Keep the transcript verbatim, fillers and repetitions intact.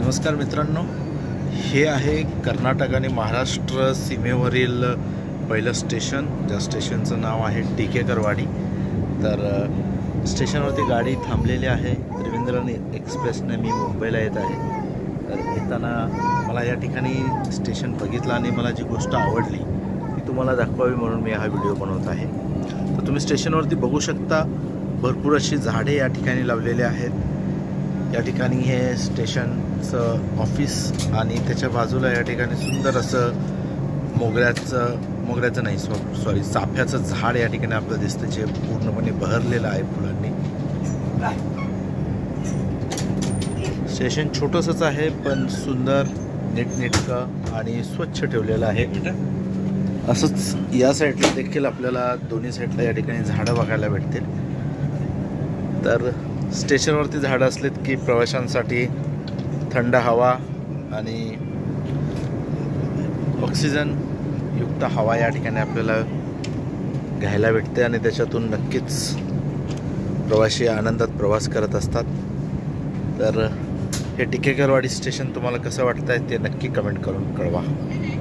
नमस्कार मित्रांनो, हे आहे कर्नाटक आणि महाराष्ट्र सीमेवरील पहिलं स्टेशन, ज्या स्टेशनचं नाव आहे टिकेकरवाडी। तर स्टेशनवरती गाडी थांबलेली आहे। त्रिवेंद्रन एक्सप्रेसने मी मुंबईला येत आहे। तर येताना मला या ठिकाणी स्टेशन बघितलं आणि मला जी गोष्ट आवडली ती तुम्हाला दाखवावी म्हणून मी हा व्हिडिओ बनवत आहे। तर तुम्ही स्टेशनवरती बघू शकता, भरपूर अशी झाडे या ठिकाणी लावलेली आहेत। या ठिकाणी हे स्टेशनचं ऑफिस आणि त्याच्या बाजूला या ठिकाणी सुंदर असं मोगऱ्याचं मोगऱ्याचं नाही सॉरी चाफ्याचं झाड या ठिकाणी आपल्याला दिसतं, जे पूर्णपणे बहरलेलं आहे फुलांनी। स्टेशन छोटंसंच आहे पण सुंदर, नीटनेटकं आणि स्वच्छ ठेवलेलं आहे। असंच या साईडला देखील आपल्याला दोन्ही साईडला या ठिकाणी झाडं बघायला भेटतील। तर स्टेशनवरती झाडं असलेत की प्रवाशांसाठी थंड हवा आणि ऑक्सिजन युक्त हवा या ठिकाणी आपल्याला घ्यायला भेटते आणि त्याच्यातून नक्कीच प्रवासी आनंदात प्रवास करत असतात। तर हे टिकेकरवाडी स्टेशन तुम्हाला कसं वाटतंय ते नक्की कमेंट करून कळवा।